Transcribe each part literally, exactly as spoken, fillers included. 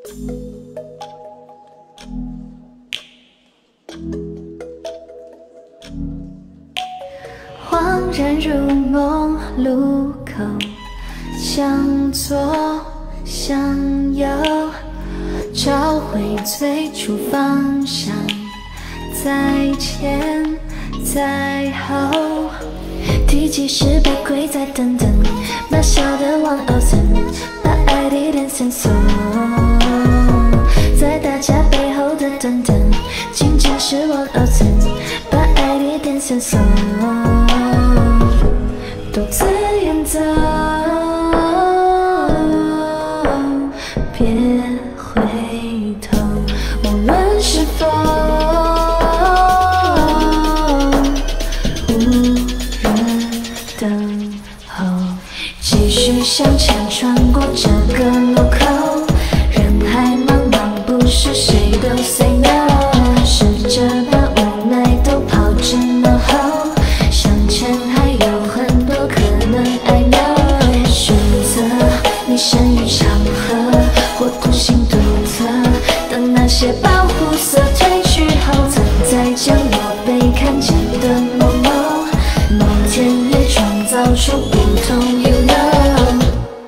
恍然如梦，路口向左向右，找回最初方向，在前在后，提及失败贵在等等，渺小的玩偶层，把爱滴点线索，在大家背后的等等，仅仅是玩偶层，把爱滴点线索，独自远走，别回头，无论是否无人等候，继续向前穿过这个路口，人海茫茫，不是谁都 say no， 试着把无奈都抛之脑后，向前还有很多可能 I know， 选择你身于场合，或孤行独特，等那些保护色褪去后，曾在角落被看见的某某，某天也创造出不同 you know，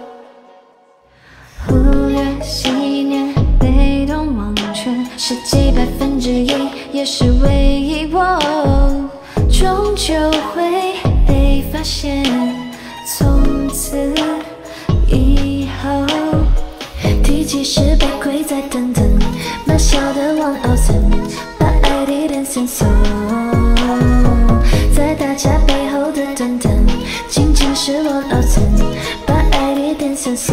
忽略戏谑，被动忘却，是几百分之一，也是唯一，我终究会被发现，从此以后，提及失败贵在等等，渺小的玩偶层，把爱滴点线索，在大家背后的等等，仅仅是玩偶层，把爱滴点线索，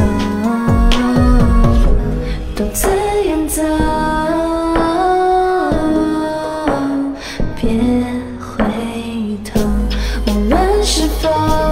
独自远走，别回头，无论是否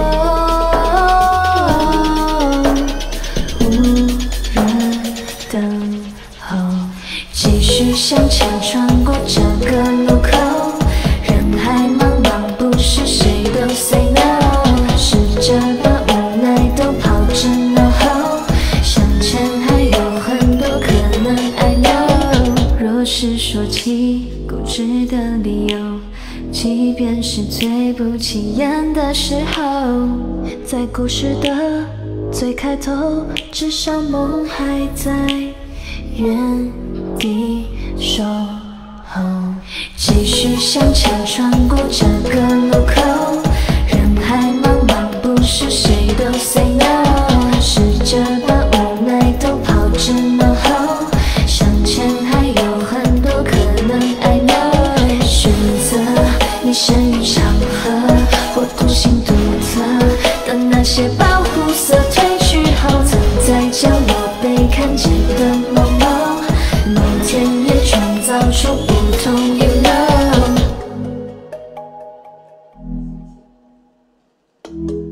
等候，继续向前穿过这个路口，人海茫茫，不是谁都 say no， 试着把无奈都抛之脑后，向前还有很多可能 I know， 若是说起固执的理由，即便是最不起眼的时候，在故事的最开头，至少梦还在原地守候，继续向前穿过这个路口，人海茫茫，不是谁都 say no， 试着把无奈都抛之脑后，向前还有很多可能 I know， 选择你身于场合，或孤行独特，等那些保护色褪去后，曾在角落被看见的某某，某天也创造出不同 you know。